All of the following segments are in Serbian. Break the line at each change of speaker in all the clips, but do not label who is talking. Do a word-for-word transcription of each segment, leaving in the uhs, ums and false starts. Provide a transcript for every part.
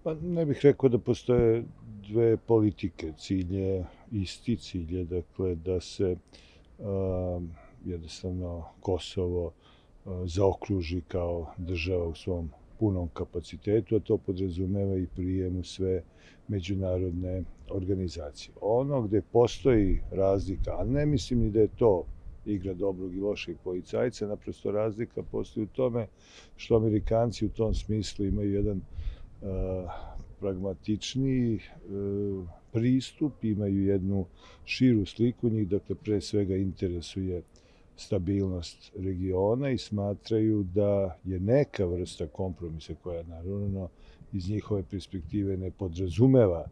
Pa ne bih rekao da postoje dve politike. Cilj je isti, cilj je dakle da se a, jednostavno Kosovo a, zaokruži kao država u svom punom kapacitetu, a to podrazumeva i prijem u sve međunarodne organizacije. Ono gde postoji razlika, a ne mislim ni da je to igra dobrog i lošeg policajca, naprosto razlika postoji u tome što Amerikanci u tom smislu imaju jedan pragmatičniji pristup, imaju jednu širu sliku, njih dakle pre svega interesuje stabilnost regiona i smatraju da je neka vrsta kompromisa koja naravno iz njihove perspektive ne podrazumeva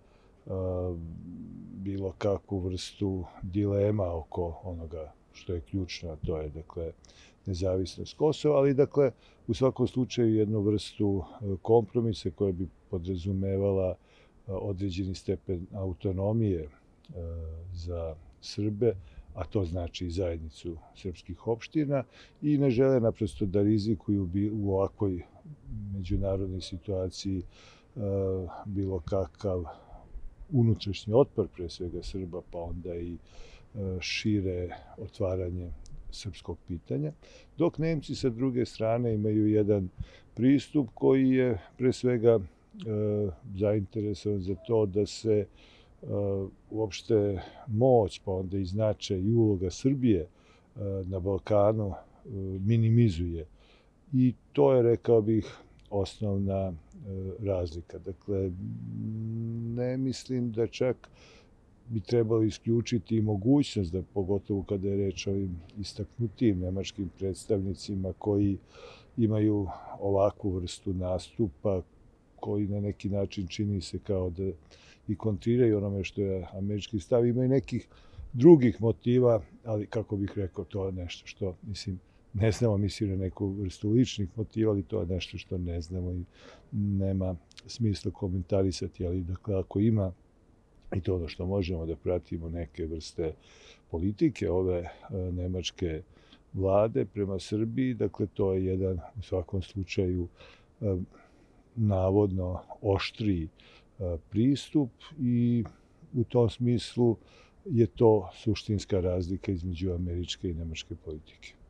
bilo kakvu vrstu dilema oko onoga što je ključno, a to je dakle nezavisnost Kosova, ali dakle u svakom slučaju jednu vrstu kompromisa koja bi podrazumevala određeni stepen autonomije za Srbe, a to znači i zajednicu srpskih opština, i ne žele naprosto da rizikuju u ovakvoj međunarodnoj situaciji bilo kakav unutrašnji otpor pre svega Srba, pa onda i šire otvaranje srpskog pitanja, dok Nemci sa druge strane imaju jedan pristup koji je pre svega zainteresovan za to da se uopšte moć, pa onda i značaj i uloga Srbije na Balkanu minimizuje. I to je, rekao bih, osnovna razlika. Dakle, ne mislim da čak bi trebalo isključiti i mogućnost da, pogotovo kada je reč o ovim istaknutim nemačkim predstavnicima koji imaju ovakvu vrstu nastupa, koji na neki način čini se kao da i kontriraju onome što je američki stav, imaju nekih drugih motiva, ali kako bih rekao, to je nešto što, mislim, ne znamo, mislim na neku vrstu ličnih motiva, ali to je nešto što ne znamo i nema smisla komentarisati, ali dakle, ako ima, i to ono što možemo da pratimo neke vrste politike ove nemačke vlade prema Srbiji, dakle to je jedan u svakom slučaju navodno oštriji pristup i u tom smislu je to suštinska razlika između američke i nemačke politike.